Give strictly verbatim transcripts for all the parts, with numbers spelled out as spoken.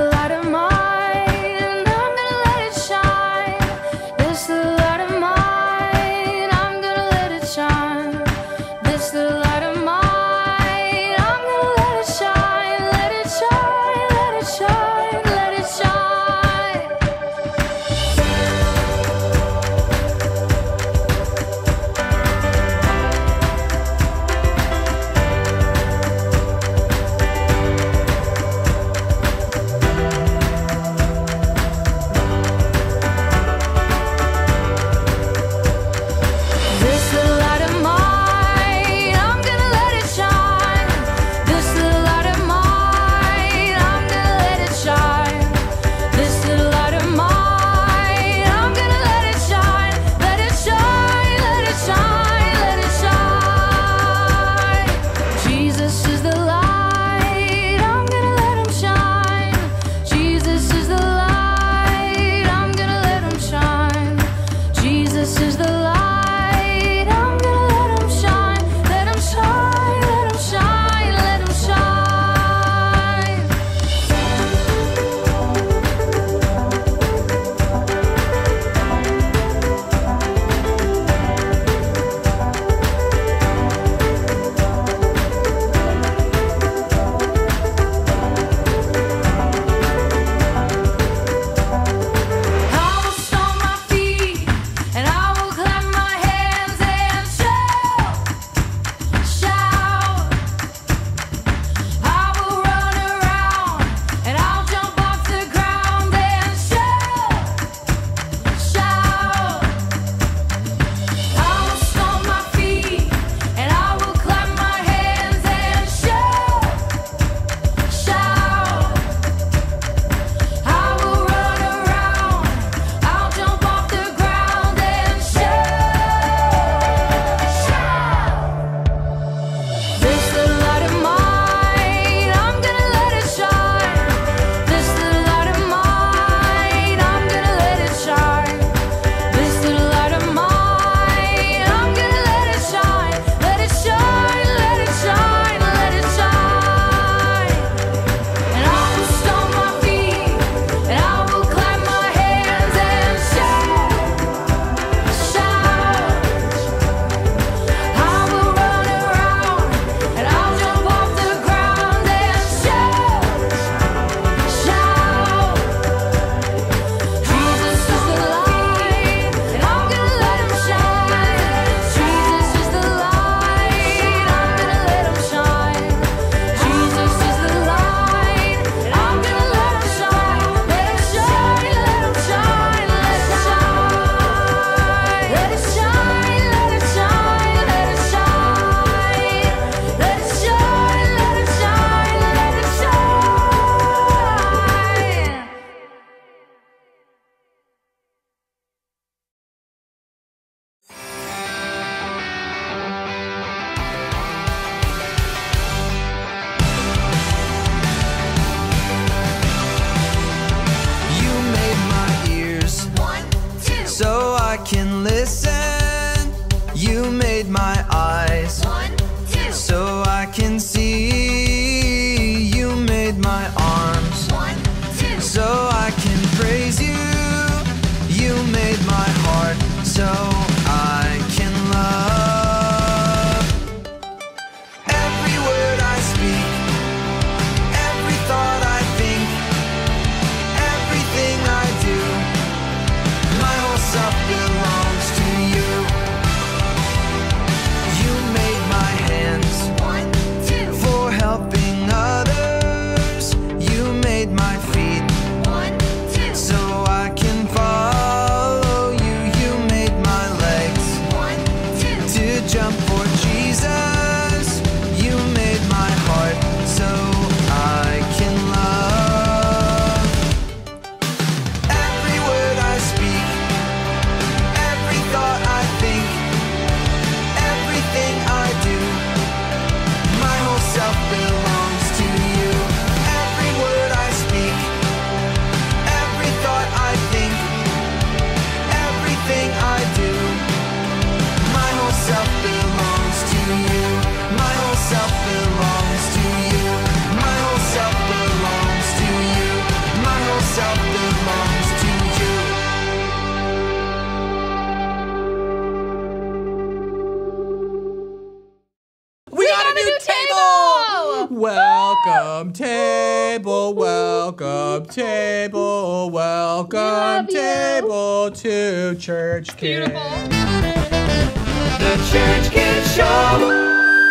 light of mine, I'm gonna let it shine. This the light of mine, I'm gonna let it shine. This the light of mine, I'm gonna let it shine. Let it shine, let it shine, let it shine. table, welcome love you. table to Church Kids. Beautiful. The Church Kids Show.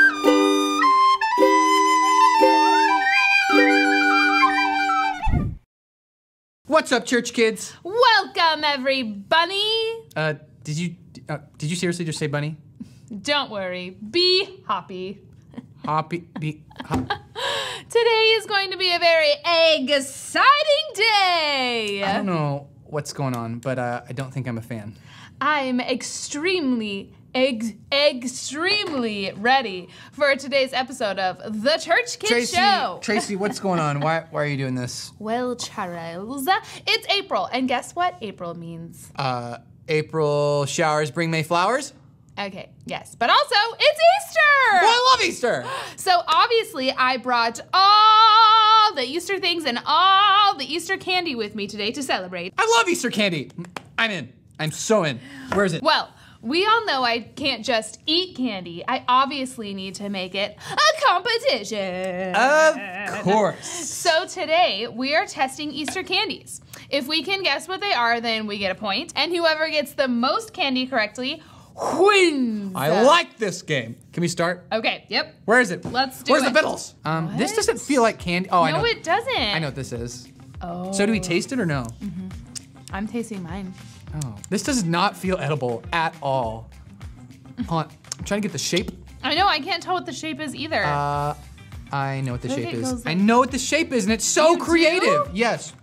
What's up, Church Kids? Welcome, everybody. Uh, did you uh, did you seriously just say bunny? Don't worry. Be happy. Hoppy, be, hop. Today is going to be a very exciting day. I don't know what's going on, but uh, I don't think I'm a fan. I'm extremely, ex extremely ready for today's episode of The Church Kids Tracy, Show. Tracy, what's going on? Why why are you doing this? Well, Charles, it's April, and guess what April means? Uh, April showers bring May flowers. Okay, yes, but also it's Easter! Well, I love Easter! So obviously I brought all the Easter things and all the Easter candy with me today to celebrate. I love Easter candy. I'm in. I'm so in. Where is it? Well, we all know I can't just eat candy. I obviously need to make it a competition. Of course. So today we are testing Easter candies. If we can guess what they are, then we get a point, and whoever gets the most candy correctly wins. I like this game. Can we start? Okay, yep. Where is it? Let's do Where's it. the fiddles? Um, What? this doesn't feel like candy. Oh, I know. No, it doesn't. I know what this is. Oh. So do we taste it or no? Mm-hmm. I'm tasting mine. Oh, this does not feel edible at all. Hold on, I'm trying to get the shape. I know, I can't tell what the shape is either. Uh, I know what the I think shape it is. goes I like- know what the shape is, and it's so You do? creative. Yes.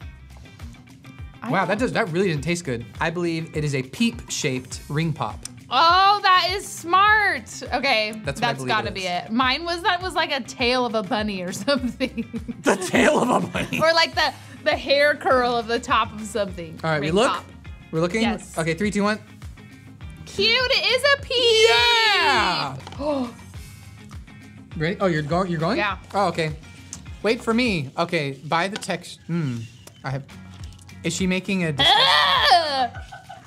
I Wow, don't- that does that really didn't taste good. I believe it is a peep-shaped ring pop. Oh, that is smart. Okay, That's what I that's believe gotta it be is. it. Mine was that was like a tail of a bunny or something. The tail of a bunny. Or like the the hair curl of the top of something. All right, we Ring look. pop. We're looking. Yes. Okay, three, two, one. Cute, it is a peep. Yeah. Oh, Ready? Oh, you're going. You're going. Yeah. Oh, okay. Wait for me. Okay. By the text. Hmm. I have. Is she making a? ah!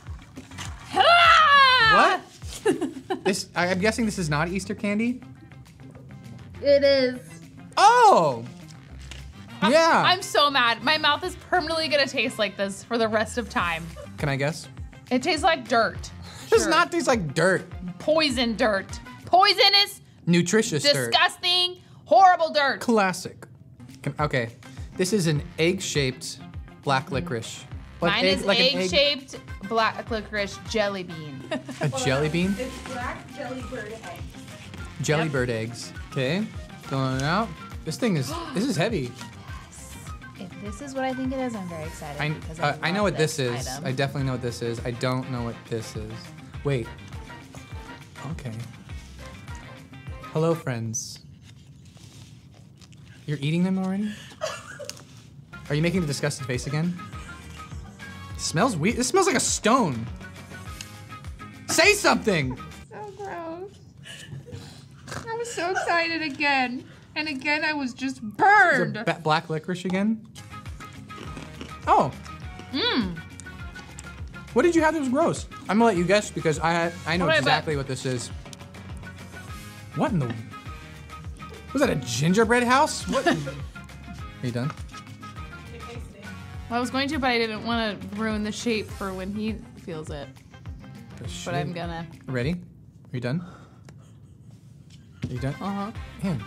Ah! What? This. I- I'm guessing this is not Easter candy. It is. Oh. I'm- Yeah. I'm so mad. My mouth is permanently gonna taste like this for the rest of time. Can I guess? It tastes like dirt. This does Sure. not taste like dirt. Poison dirt. Poisonous, Nutritious dirt. disgusting, horrible dirt. Classic. Can- Okay. This is an egg-shaped black licorice. Like Mine egg- is like an egg- egg-shaped black licorice jelly bean. A jelly bean. It's black jelly bird eggs. Jelly Yep. bird eggs. Okay. Throwing it out. This thing is. This is heavy. If this is what I think it is, I'm very excited. I, because uh, I know love what this is. item. I definitely know what this is. I don't know what this is. Wait. Okay. Hello, friends. You're eating them already? Are you making a disgusted face again? It smells weird. This smells like a stone. Say something. So gross. I was so excited again. And again, I was just Is it burned. ba- black licorice again? Oh. Mmm. What did you have that was gross? I'm gonna let you guess because I I know What did I bet? exactly what this is. What in the? Was that a gingerbread house? What? Are you done? Well, I was going to, but I didn't want to ruin the shape for when he feels it. But I'm gonna. Ready? Are you done? Are you done? Uh huh. Man.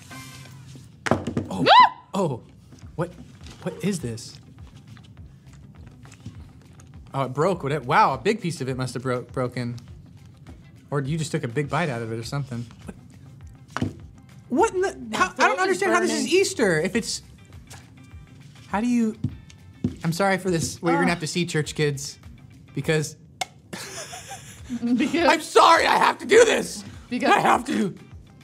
Oh. Oh. What? What is this? Oh, it broke. What it, wow, a big piece of it must have broke broken. Or you just took a big bite out of it or something. What? What in the? How, I throat don't is understand how this is burning. Easter. If it's. How do you? I'm sorry for this. What you're gonna Ah. have to see, church kids, because Because I'm sorry. I have to do this. Because- I have to.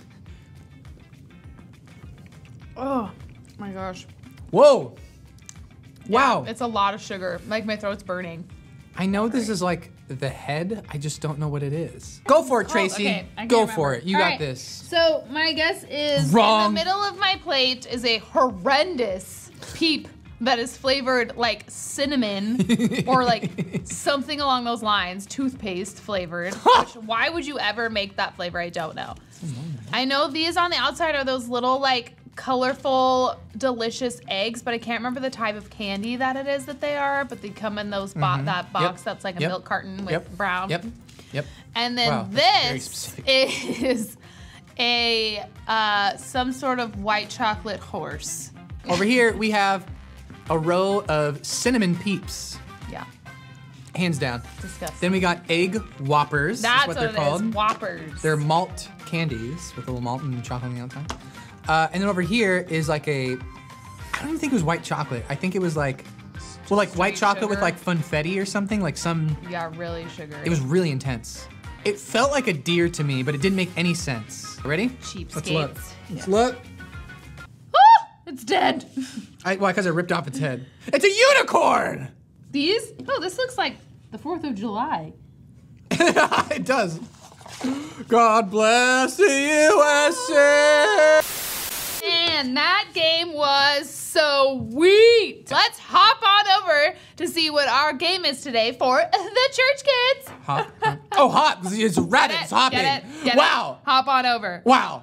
oh my gosh. Whoa. Wow. It's a lot of sugar. Like my throat's burning. I know this is like the head. I just don't know what it is. Go for it, Tracy. okay, I can't Go remember. for it. You All got right. this. So my guess is Wrong. in the middle of my plate is a horrendous peep that is flavored like cinnamon or like something along those lines, toothpaste flavored. Which, why would you ever make that flavor? I don't know. I know these on the outside are those little like colorful, delicious eggs, but I can't remember the type of candy that it is that they are, but they come in those bo Mhm. that box Yep. that's like a Yep. milk carton with Yep. brown. Yep. Yep. And then Wow, that's very this specific. is a uh, some sort of white chocolate horse. Over here, we have a row of cinnamon peeps. Yeah, Hands down. disgusting. Then we got egg whoppers. That's is what, what, they're it called. is. Whoppers. They're malt candies with a little malt and chocolate on the outside. Uh, and then over here is like a, I don't even think it was white chocolate. I think it was like, well, like white Straight chocolate with sugar. like funfetti or something, like some, yeah, really sugary. it was really intense. It felt like a deer to me, but it didn't make any sense. Ready? cheapskates. Let's look. Let's Yeah. look. Ah, it's dead. I, why, because I ripped off its head. It's a unicorn! These? Oh, this looks like the fourth of July. It does. God bless the U S A! And that game was so sweet. Let's hop on over to see what our game is today for the church kids. Hop? Oh, hop. It's rabbit. It's hopping. Get it? Get Wow. it? Hop on over. Wow.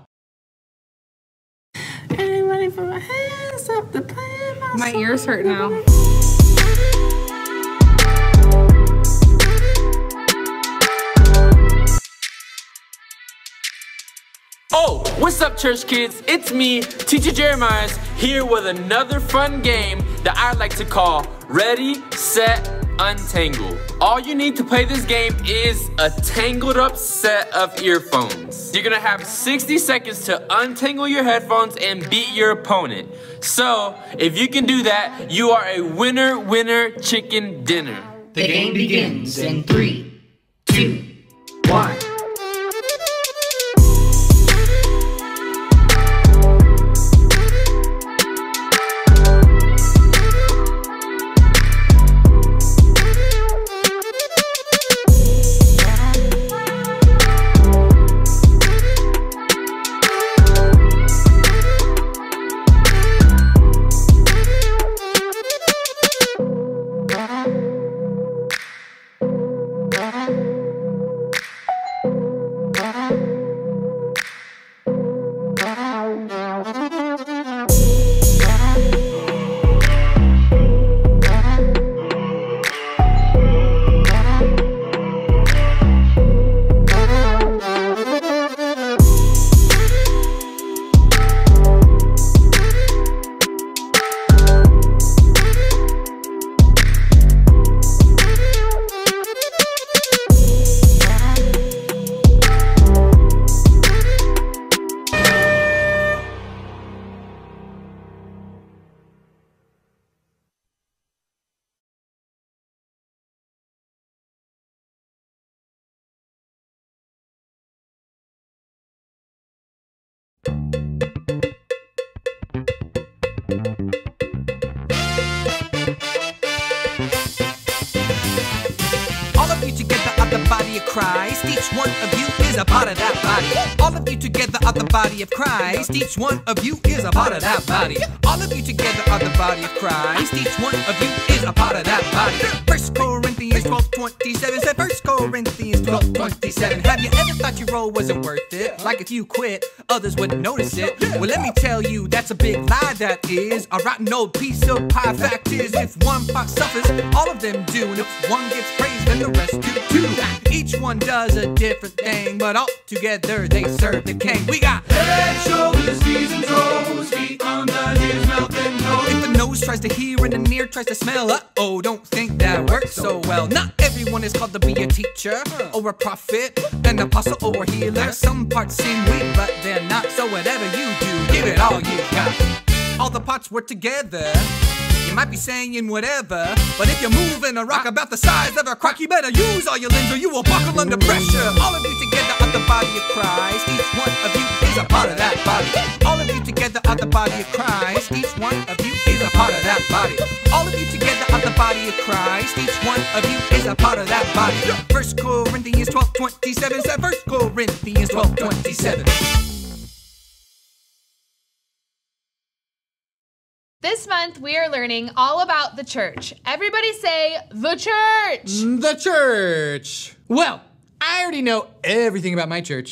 Anybody put my hands up to play my My ears hurt now. Oh, what's up, church kids? It's me, Teacher Jeremiah, here with another fun game that I like to call Ready, Set, Untangle. All you need to play this game is a tangled up set of earphones. You're gonna have sixty seconds to untangle your headphones and beat your opponent. So, if you can do that, you are a winner, winner, chicken dinner. The game begins in three, two, one. All of you together are the body of Christ. Each one of you is a part of that body. All of you together are the body of Christ. Each one of you is a part of that body. All of you together are the body of Christ. Each one of you is a part of that body. First Corinthians twelve twenty-seven said, First Corinthians twelve twenty-seven. Have you ever thought your role wasn't worth it? Like if you quit, others wouldn't notice it. Well, let me tell you, that's a big lie that is. A rotten old piece of pie. Fact is, if one part suffers, all of them do. And if one gets praised, then the rest do too. Each one does a different thing, but all together they serve the king. We got head, shoulders, knees and toes, feet on the ears, mouth and nose. if the nose tries to hear and the ear tries to smell, uh-oh, don't think that works so well. Not everyone is called to be a teacher, or a prophet, an apostle, or a healer. Some parts seem weak, but they're not, so whatever you do, give it all you got. All the parts work together. You might be saying whatever, but if you're moving a rock about the size of a crock, you better use all your limbs or you will buckle under pressure. All of you together are the body of Christ. Each one of you is a part of that body. All of you together are the body of Christ. Each one of you is a part of that body. All of you together are the body of Christ. Each one of you is a part of that body. First Corinthians twelve twenty-seven said, First Corinthians twelve twenty-seven. This month, we are learning all about the church. Everybody say, the church. The church. Well, I already know everything about my church.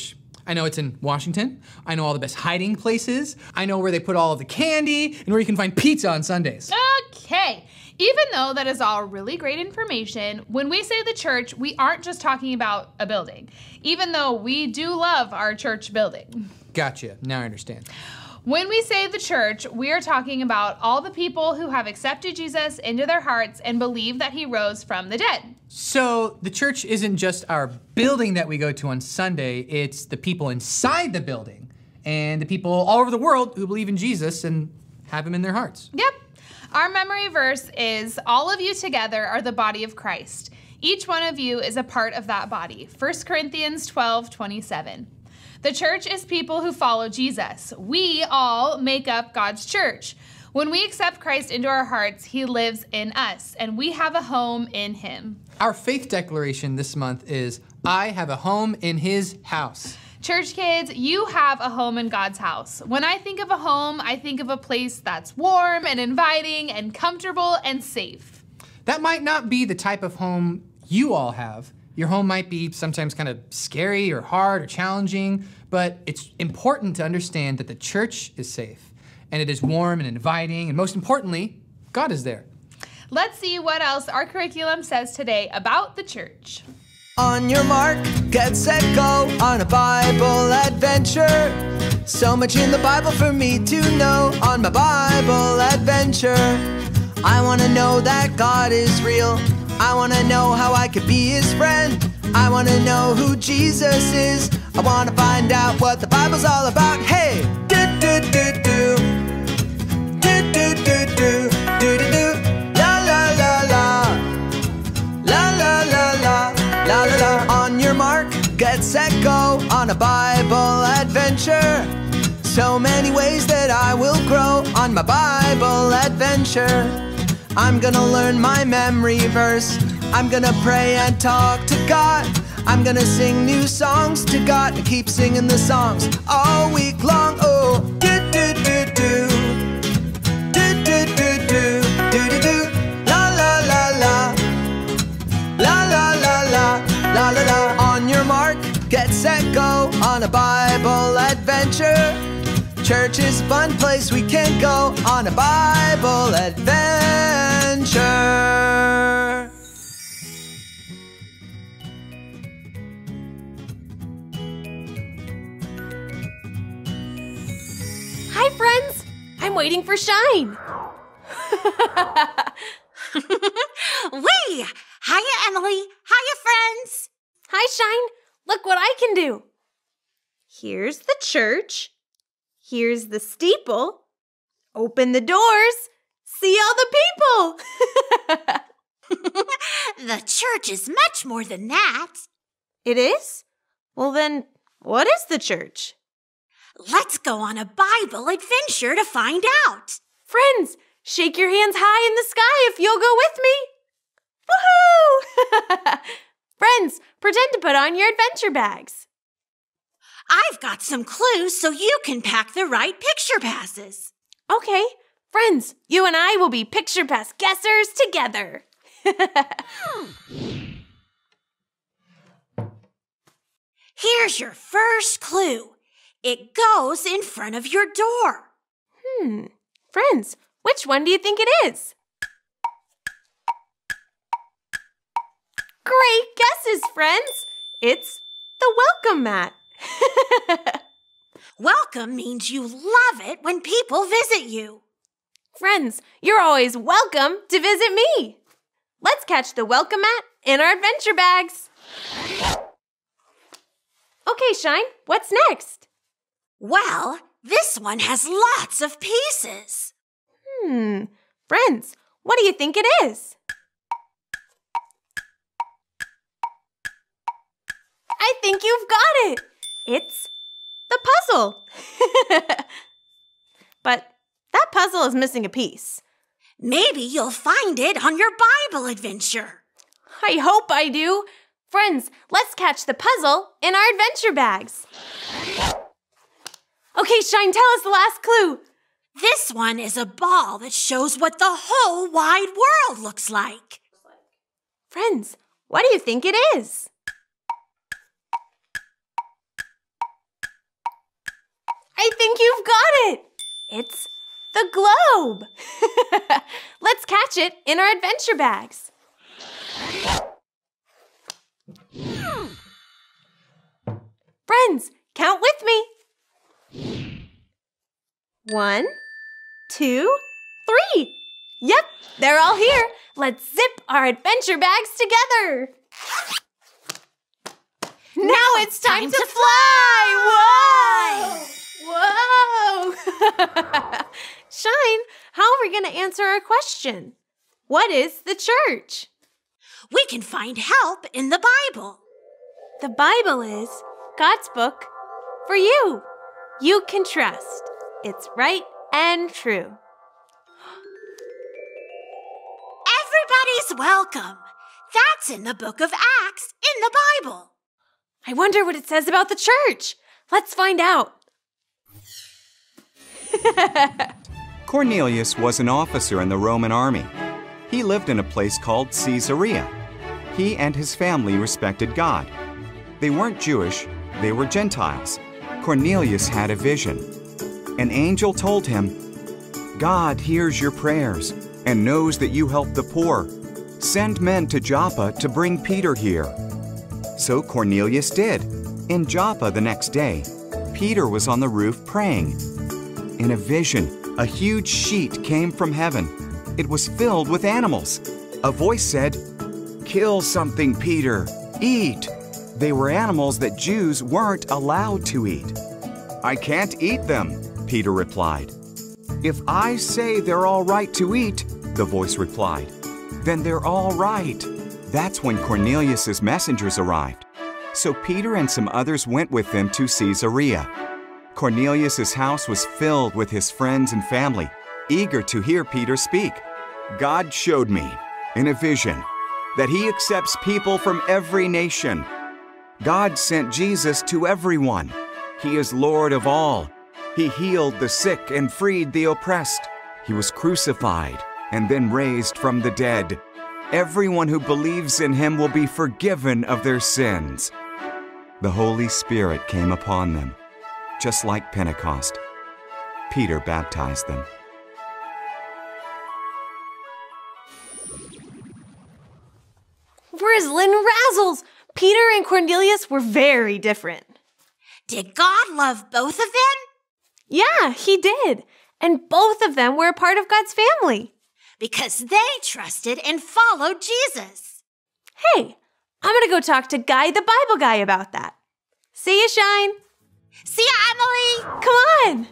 I know it's in Washington. I know all the best hiding places. I know where they put all of the candy and where you can find pizza on Sundays. Okay. Even though that is all really great information, when we say the church, we aren't just talking about a building, even though we do love our church building. Gotcha. Now I understand. When we say the church, we are talking about all the people who have accepted Jesus into their hearts and believe that he rose from the dead. So the church isn't just our building that we go to on Sunday, it's the people inside the building and the people all over the world who believe in Jesus and have him in their hearts. Yep. Our memory verse is, all of you together are the body of Christ. Each one of you is a part of that body. First Corinthians twelve twenty-seven. The church is people who follow Jesus. We all make up God's church. When we accept Christ into our hearts, he lives in us, and we have a home in him. Our faith declaration this month is, I have a home in his house. Church kids, you have a home in God's house. When I think of a home, I think of a place that's warm and inviting and comfortable and safe. That might not be the type of home you all have. Your home might be sometimes kind of scary or hard or challenging, but it's important to understand that the church is safe and it is warm and inviting, and most importantly, God is there. Let's see what else our curriculum says today about the church. On your mark, get set, go on a Bible adventure. So much in the Bible for me to know on my Bible adventure. I want to know that God is real. I want to know how I could be his friend. I want to know who Jesus is. I want to find out what the Bible's all about. Hey! Do do do do. Do do do do. Do do do. La la la la. La la la la. La la la. On your mark, get set, go on a Bible adventure. So many ways that I will grow on my Bible adventure. I'm gonna learn my memory verse. I'm gonna pray and talk to God. I'm gonna sing new songs to God and keep singing the songs all week long. Oh, do do do do. Do do do do. Do do do. La la la la. La la la la. La la la. On your mark, get set, go on a Bible adventure. Church is a fun place we can go on a Bible adventure. Hi, friends. I'm waiting for Shine. Wee! Hiya, Emily. Hiya, friends. Hi, Shine. Look what I can do. Here's the church. Here's the steeple. Open the doors. See all the people. The church is much more than that. It is? Well then, what is the church? Let's go on a Bible adventure to find out. Friends, shake your hands high in the sky if you'll go with me. Woohoo! Friends, pretend to put on your adventure bags. I've got some clues so you can pack the right picture passes. Okay, friends, you and I will be picture pass guessers together. Here's your first clue. It goes in front of your door. Hmm, friends, which one do you think it is? Great guesses, friends. It's the welcome mat. Welcome means you love it when people visit you. Friends, you're always welcome to visit me. Let's catch the welcome mat in our adventure bags. Okay, Shine, what's next? Well, this one has lots of pieces. Hmm, friends, what do you think it is? I think you've got it. It's the puzzle. But that puzzle is missing a piece. Maybe you'll find it on your Bible adventure. I hope I do. Friends, let's catch the puzzle in our adventure bags. Okay, Shine, tell us the last clue. This one is a ball that shows what the whole wide world looks like. Friends, what do you think it is? I think you've got it. It's the globe. Let's catch it in our adventure bags. Friends, count with me. One, two, three. Yep, they're all here. Let's zip our adventure bags together. Now it's time, time to, to fly! Whoa! Whoa! Shine, how are we going to answer our question? What is the church? We can find help in the Bible. The Bible is God's book for you. You can trust. It's right and true. Everybody's welcome. That's in the book of Acts in the Bible. I wonder what it says about the church. Let's find out. Cornelius was an officer in the Roman army. He lived in a place called Caesarea. He and his family respected God. They weren't Jewish, they were Gentiles. Cornelius had a vision. An angel told him, "God hears your prayers and knows that you help the poor. Send men to Joppa to bring Peter here." So Cornelius did. In Joppa the next day, Peter was on the roof praying. In a vision, a huge sheet came from heaven. It was filled with animals. A voice said, "Kill something, Peter. Eat." They were animals that Jews weren't allowed to eat. "I can't eat them," Peter replied. "If I say they're all right to eat," the voice replied, "then they're all right." That's when Cornelius' messengers arrived. So Peter and some others went with them to Caesarea. Cornelius' house was filled with his friends and family, eager to hear Peter speak. "God showed me, in a vision, that he accepts people from every nation. God sent Jesus to everyone. He is Lord of all. He healed the sick and freed the oppressed. He was crucified and then raised from the dead. Everyone who believes in him will be forgiven of their sins." The Holy Spirit came upon them, just like Pentecost. Peter baptized them. Frizzlin' razzles! Peter and Cornelius were very different. Did God love both of them? Yeah, he did. And both of them were a part of God's family. Because they trusted and followed Jesus. Hey, I'm going to go talk to Guy the Bible guy about that. See ya, Shine. See ya, Emily. Come on.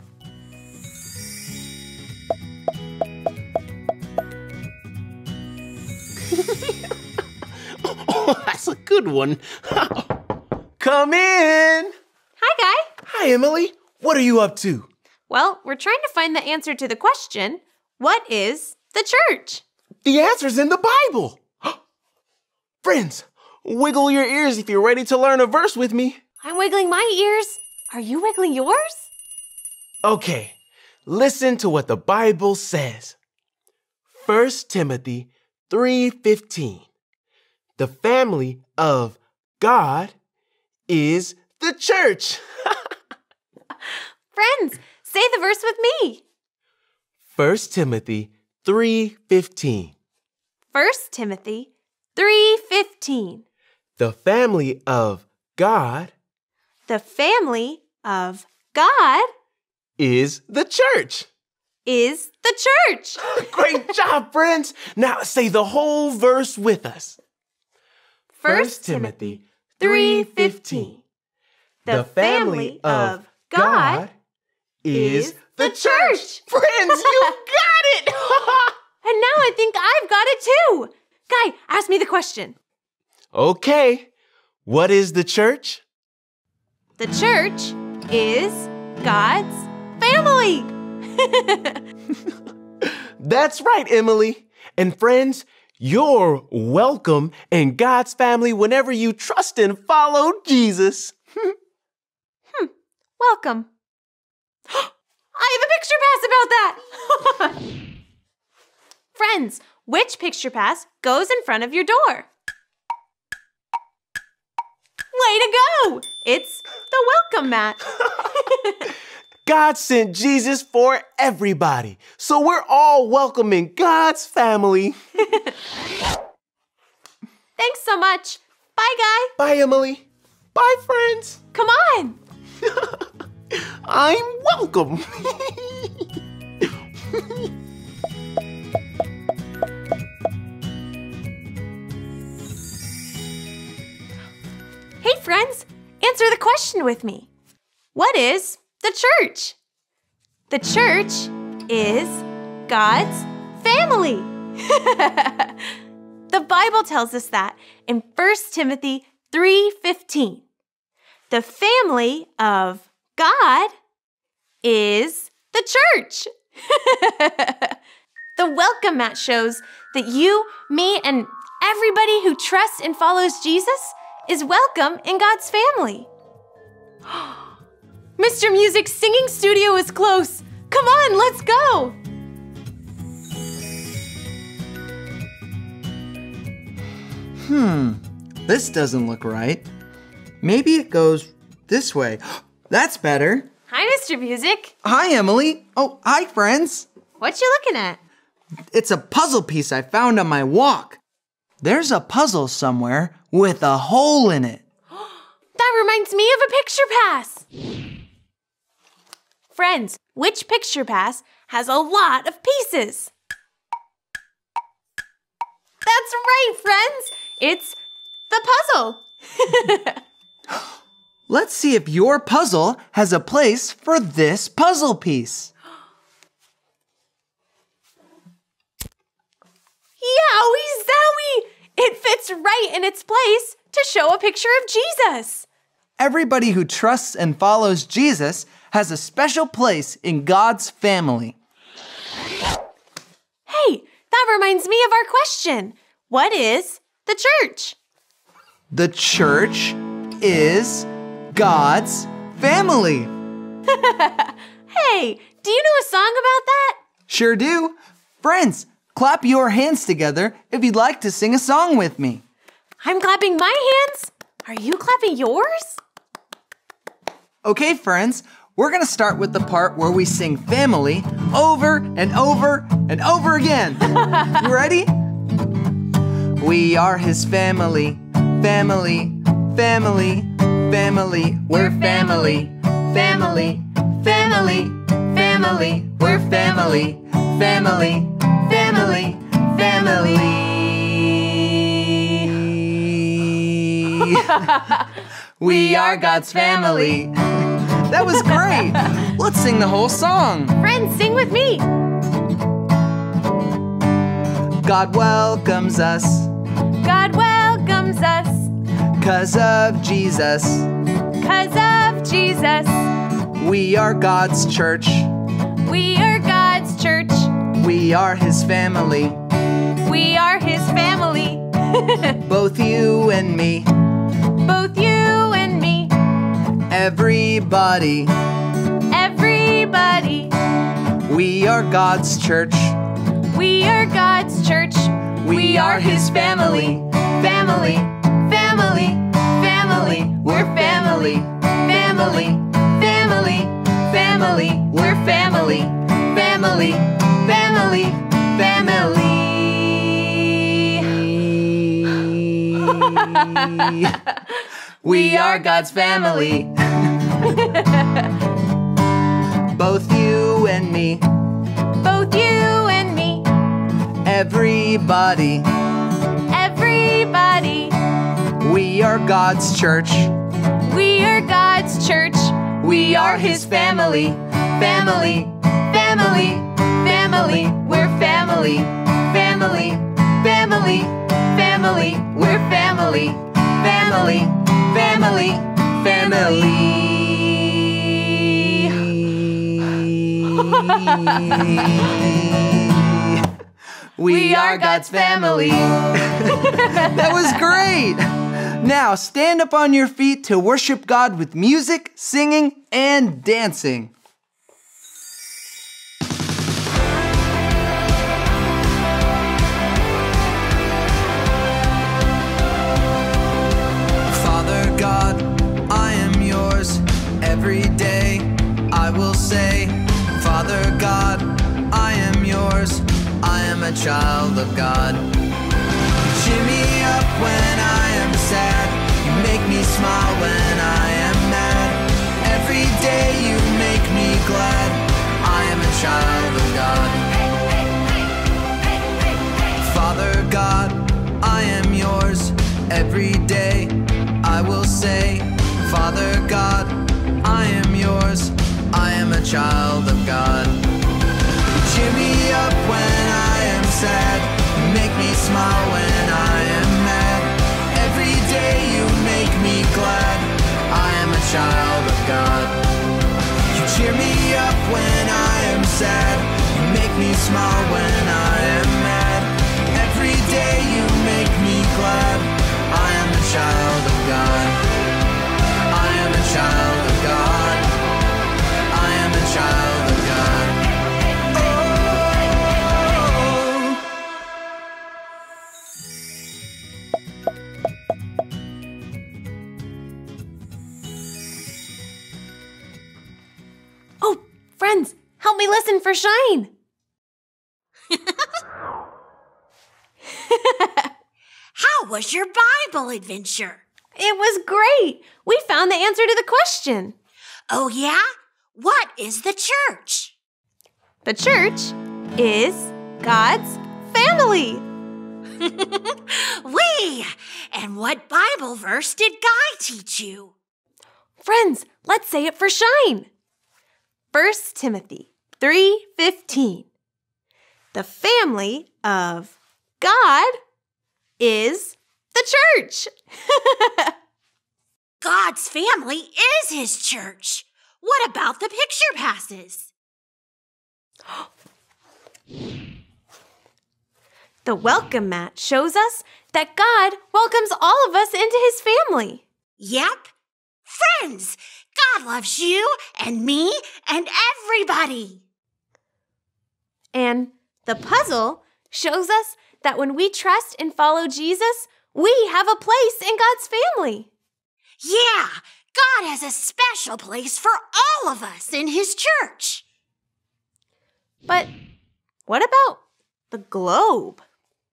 Oh, that's a good one. Come in. Hi, Guy. Hi, Emily. What are you up to? Well, we're trying to find the answer to the question, what is the church? The answer's in the Bible. Friends, wiggle your ears if you're ready to learn a verse with me. I'm wiggling my ears. Are you wiggling yours? Okay, listen to what the Bible says. First Timothy three fifteen. The family of God is the church. Friends, say the verse with me. First Timothy three fifteen. First Timothy three fifteen. The family of God. The family of God is the church. Is the church. Great job, friends. Now say the whole verse with us. First Timothy three fifteen. The family of God is the church. Friends, you got it. And now I think I've got it too. Guy, ask me the question. Okay. What is the church? The church is God's family. That's right, Emily. And friends, you're welcome in God's family whenever you trust and follow Jesus. hmm. Welcome. I have a picture pass about that. Friends, which picture pass goes in front of your door? Way to go! It's the welcome mat. God sent Jesus for everybody, so we're all welcome in God's family. Thanks so much. Bye, Guy. Bye, Emily. Bye, friends. Come on. I'm welcome. Hey, friends, answer the question with me. What is the church? The church is God's family. The Bible tells us that in First Timothy three fifteen. The family of God is the church. The welcome mat shows that you, me, and everybody who trusts and follows Jesus is welcome in God's family. Mister Music's singing studio is close. Come on, let's go. Hmm, this doesn't look right. Maybe it goes this way. That's better. Hi, Mister Music. Hi, Emily. Oh, hi, friends. What you looking at? It's a puzzle piece I found on my walk. There's a puzzle somewhere with a hole in it. That reminds me of a picture pass. Friends, which picture pass has a lot of pieces? That's right, friends. It's the puzzle. Let's see if your puzzle has a place for this puzzle piece. Yowie zowie! It fits right in its place to show a picture of Jesus. Everybody who trusts and follows Jesus has a special place in God's family. Hey, that reminds me of our question. What is the church? The church is God's family. Hey, do you know a song about that? Sure do. Friends, clap your hands together if you'd like to sing a song with me. I'm clapping my hands. Are you clapping yours? Okay, friends, we're gonna start with the part where we sing family over and over and over again. You ready? We are his family, family, family, family. We're family, family, family, family. We're family, family, family, family. We are God's family. That was great. Let's sing the whole song. Friends, sing with me. God welcomes us. God welcomes us. 'Cause of Jesus. 'Cause of Jesus. We are God's church. We are God's church. We are his family. We are his family. Both you and me. Both you and me. Everybody. Everybody. We are God's church. We are God's church. We are his family. Family. Family. Family. We're family. Family. Family. Family. We're family. Family. Family. Family. We are God's family. Both you and me. Both you and me. Everybody. Everybody. We are God's church. We are God's church. We are his family. Family. Family. Family. We're family. Family. Family. Family. We're family. Family. Family. Family. We are God's family. That was great. Now stand up on your feet to worship God with music, singing, and dancing. Father God, of God. You cheer me up when I am sad. You make me smile when I am mad. Every day you make me glad. I am a child of God. Father God, I am yours. Every day I will say, Father God, I am yours. I am a child of God. You cheer me up when I am sad. You make me smile when I am mad. Every day you make me glad. I am a child of God. You cheer me up when I am sad. You make me smile when I am mad. Every day you make me glad. I am a child of God. I am a child of God. I am a child of God. Oh, friends, help me listen for Shine. How was your Bible adventure? It was great. We found the answer to the question. Oh, yeah? What is the church? The church is God's family. Wee! And what Bible verse did Guy teach you? Friends, let's say it for Shine. First Timothy three fifteen. The family of God is the church. God's family is his church. What about the picture passes? The welcome mat shows us that God welcomes all of us into his family. Yep. Friends, God loves you and me and everybody. And the puzzle shows us that when we trust and follow Jesus, we have a place in God's family. Yeah, God has a special place for all of us in his church. But what about the globe?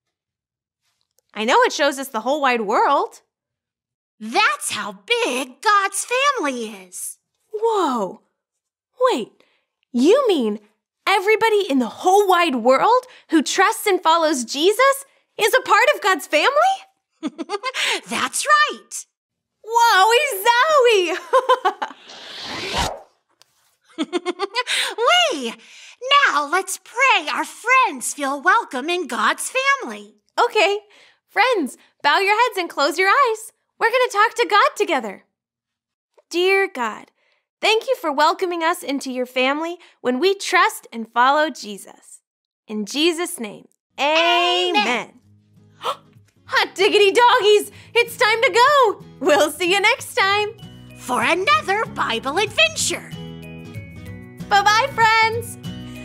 I know it shows us the whole wide world. That's how big God's family is. Whoa. Wait, you mean everybody in the whole wide world who trusts and follows Jesus is a part of God's family? That's right. Wowie zowie! Wee! Now let's pray our friends feel welcome in God's family. Okay, friends, bow your heads and close your eyes. We're going to talk to God together. Dear God, thank you for welcoming us into your family when we trust and follow Jesus. In Jesus' name, amen. amen. Hot diggity doggies, it's time to go. We'll see you next time for another Bible adventure. Bye-bye, friends.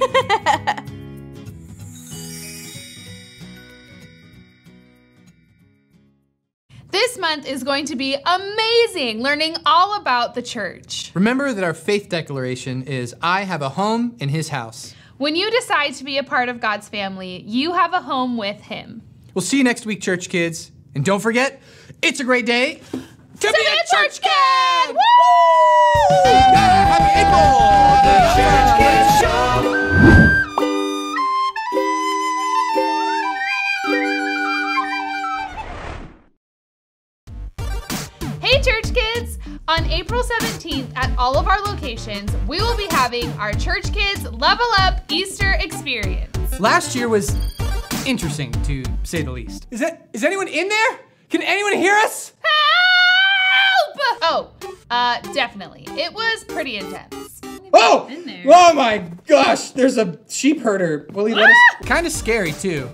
This month is going to be amazing, learning all about the church. Remember that our faith declaration is, I have a home in his house. When you decide to be a part of God's family, you have a home with him. We'll see you next week, church kids. And don't forget, it's a great day to, to be, be a church kid! Woo! Yeah, happy April! The Church Kids Show! Hey, church kids! On April seventeenth at all of our locations, we will be having our Church Kids Level Up Easter experience. Last year was interesting, to say the least. Is that, is anyone in there? Can anyone hear us? Help! Oh, uh, definitely. It was pretty intense. Oh! In there. Oh my gosh, there's a sheep herder. Will he let us? Kind of scary, too.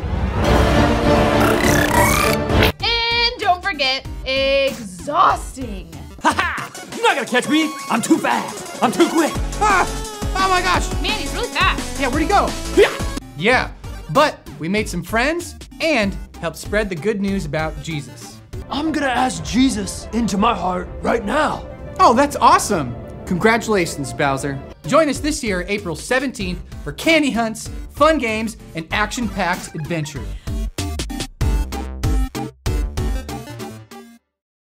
And don't forget, exhausting. Ha-ha! You're not gonna catch me. I'm too fast. I'm too quick. Ah! Oh my gosh. Man, he's really fast. Yeah, where'd he go? Yeah. Yeah, but we made some friends and helped spread the good news about Jesus. I'm gonna ask Jesus into my heart right now. Oh, that's awesome. Congratulations, Bowser. Join us this year, April seventeenth, for candy hunts, fun games, and action-packed adventure.